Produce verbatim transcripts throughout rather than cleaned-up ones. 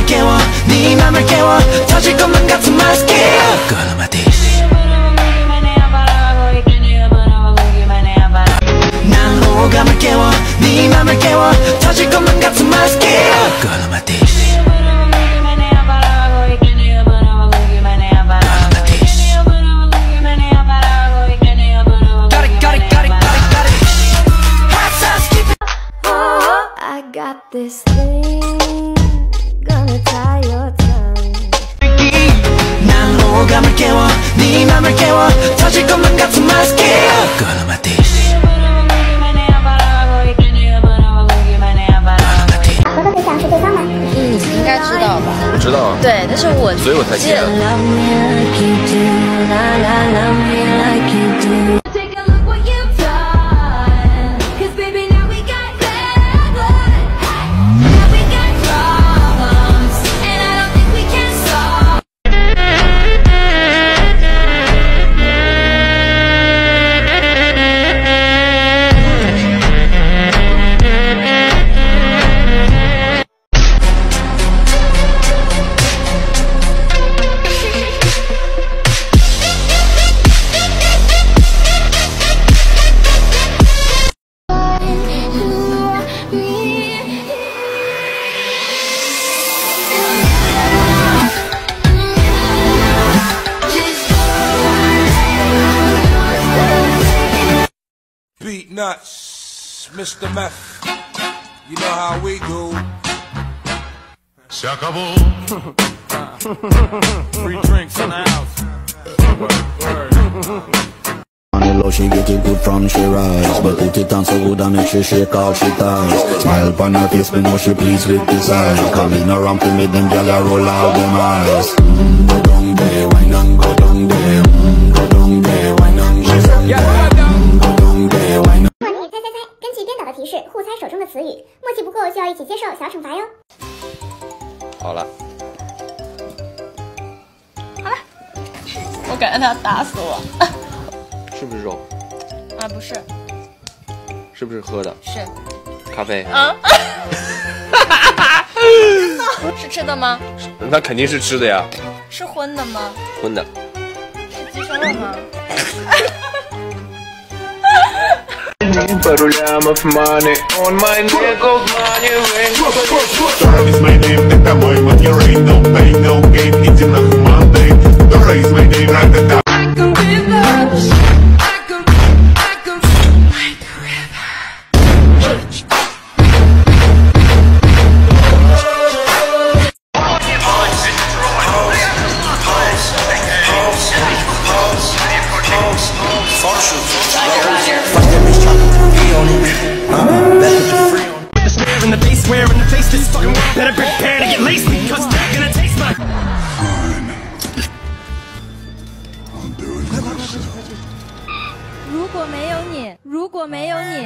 맘을 깨워 네 맘을 깨워 터질 것만 같은 my skin 걸어 my dish 난 호감을 깨워 네 맘을 깨워 터질 것만 같은 my skin 걸어 my dish Got this thing gonna tie your tongue 난 호감을 깨워 네 맘을 깨워 터질 것만 같은 my skin 걸어 my dish 合作对象是对方吗？ 嗯，应该知道吧？ 我知道啊。 对，但是我所以我才记得。 Beat nuts, Mister Meth. You know how we do. Se acabó. Free drinks in the house. On the low, she get it good from she rise, but put it on so good and make she shake all she ties. Smile upon her face, me know she pleased with this eye. Coming around to me, them gyal a roll out them eyes. Mm, go down there, wine and go down there. Mm, go down there, wine and go down there. Mm, go down there, wine and. 问题猜猜猜，根据编导的提示，互猜手中的词语，默契不够就要一起接受小惩罚哟。 好了。 好了，我感觉他打死我。 是不是肉？ 啊，不是。 是不是喝的？ 是。 咖啡。 啊。是吃的吗？ 那肯定是吃的呀。 是荤的吗？ 荤的。 是鸡胸肉吗 Порулямов money on my neck of money ring. Dora is my name, это мой money ring. No pain, no gain, иди нахуй Monday. Dora is my name, right at the I can river, I can, I can like the river. Better prepare to get laced because they're gonna taste my Fine. I'll do it myself. 如果没有你，如果没有你，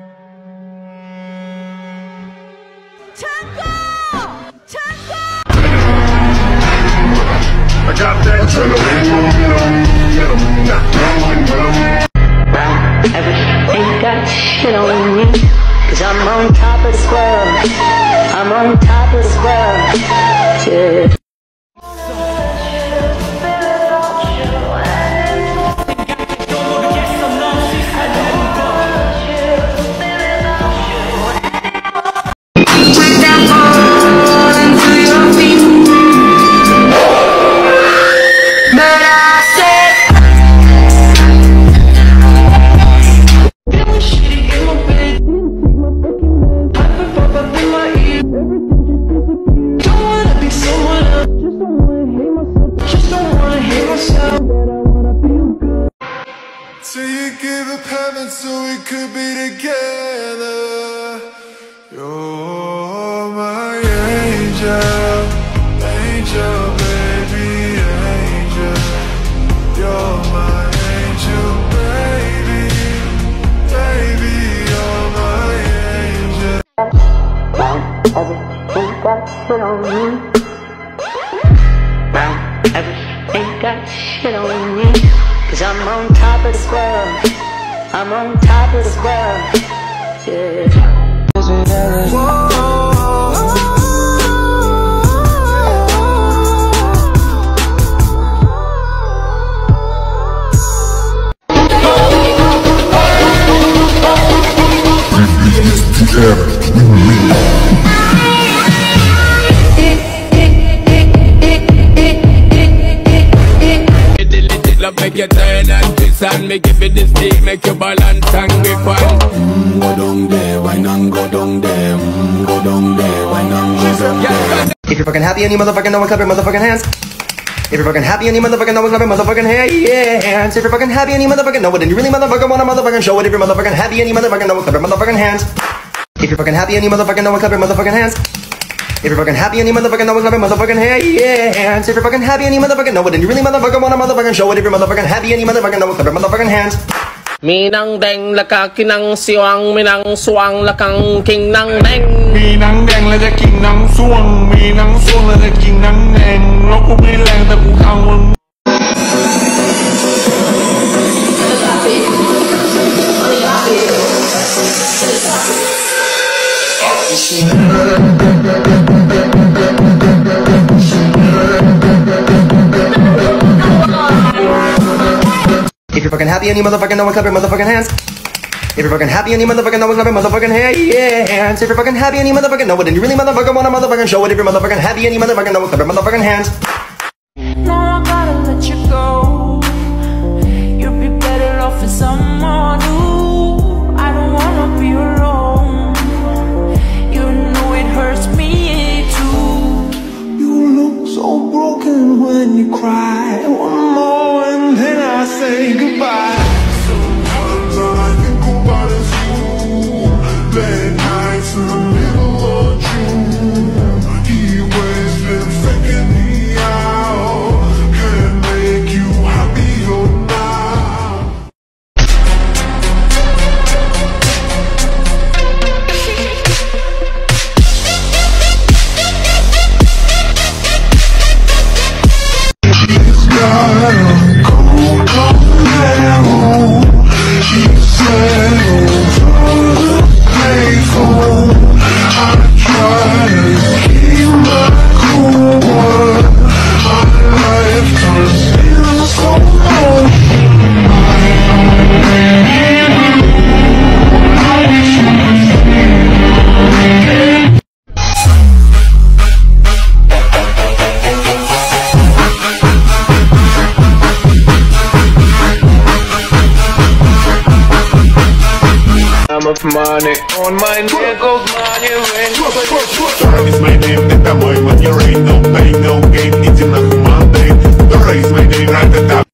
成功，成功。 I got that adrenaline. Ain't got shit on me, cause I'm on top of the world. I'm on top of the world, yeah. So you give up heaven so we could be together. You're my angel, angel, baby, angel. You're my angel, baby, baby, you're my angel. Everything got shit on me. Everything got shit on me. Cause I'm on top of the world. I'm on top of the world. Yeah. make you turn and twist and make you fit this beat, make you balance and grip on. Mm, go down there, why not go down there? Mm, go down there, why not go down there? If you're fucking happy and you motherfucking know it, clap your motherfucking hands. If you're fucking happy and you motherfucking know it, clap your motherfucking hands. If you're fucking happy and you motherfucking know it, and you really motherfucking wanna motherfucking show it. If you're motherfucking happy and you motherfucking know it, clap your motherfucking hands. If you're fucking happy and you motherfucking know it, clap your motherfucking hands. If you're fucking happy and you motherfucking know it, clap your motherfucking hands. If you're fucking happy and you motherfucking know it, and you really motherfucking wanna motherfucking show it. If you're motherfucking happy and you motherfucking know it, clap your motherfucking hands. Minang deng laka kinang siwang minang suang lakang king nang deng. Minang deng làจะกินนังส่วงมีนังส่วงlàจะกินนังแดงแล้วกูไม่แรงแต่กูขังมึง If you're fucking happy and you motherfucking know it, clap your motherfucking hands. If you're fucking happy and you motherfucking know it, clap your motherfucking hands. If you're fucking happy and you motherfucking know it, and you really motherfucking wanna motherfucking show it. If you're motherfucking happy and you motherfucking know it, clap your motherfucking hands. No, I gotta let you go. You'll be better off with someone new. I don't wanna be alone. You know it hurts me too. You look so broken when you cry. One more and then I say goodbye. Sometimes all I think about is you. Late nights in the middle of June. He always been faking me out. Can't make you happier now. He's got a cold Camaro. He sails through the payphone. I try to keep my cool, but my life turns into slow motion. I'm of money on my neck, gold money ring. Time is my name, это мой money rain. No pain, no gain, иди нахуй Monday. Dora is my name, right at that.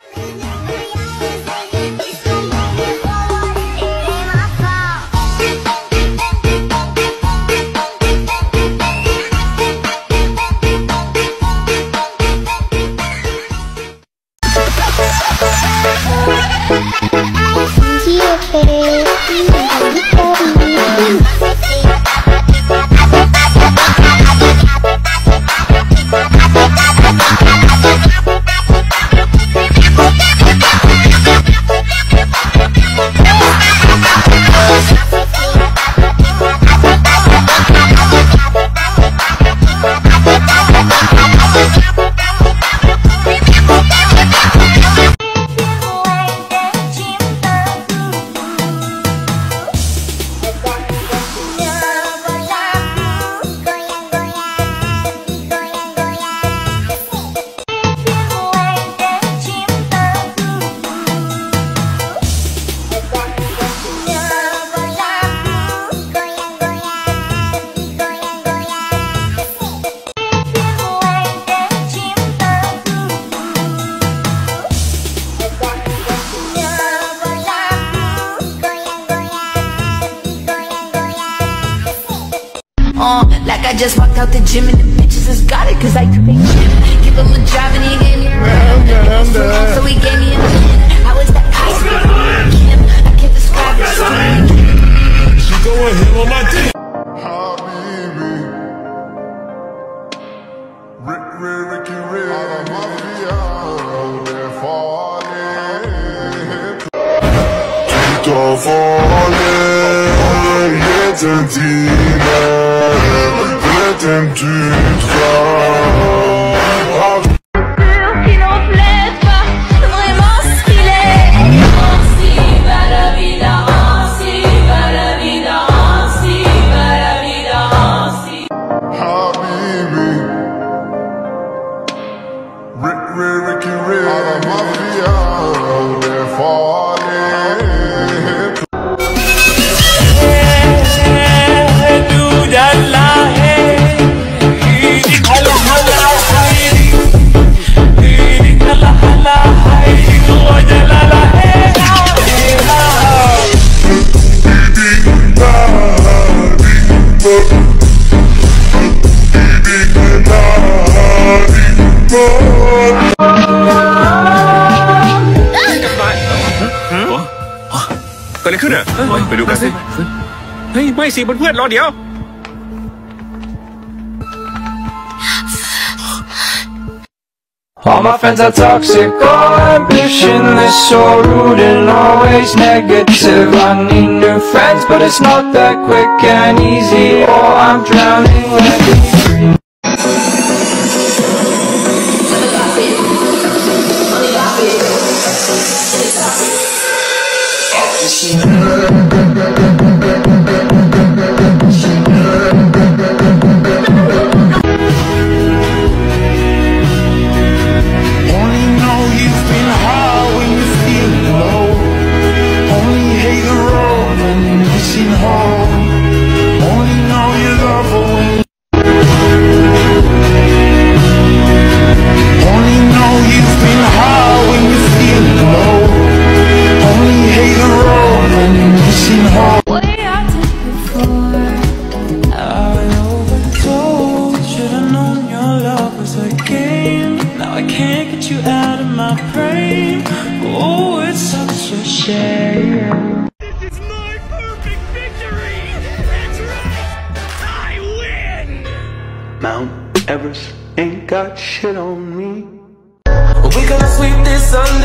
Uh, like I just walked out the gym and the bitches just got it cause I took a gym. Give him a job and he gave me a run. So he gave me a I was that ice cream. I can't describe it. She going him on my dick. Ricky Ray, mafia, they're falling. Keep on falling, get them deep, let them deep down. Ricky Ray, mafia. เกิดอะไรขึ้นอ่ะไปดูกันสิเฮ้ยไม่สิเพื่อนๆรอเดี๋ยว All my friends are toxic, all ambitionless, so rude and always negative. I need new friends, but it's not that quick and easy. Oh, I'm drowning like a free. Mount Everest ain't got shit on me. We gonna sweep this under.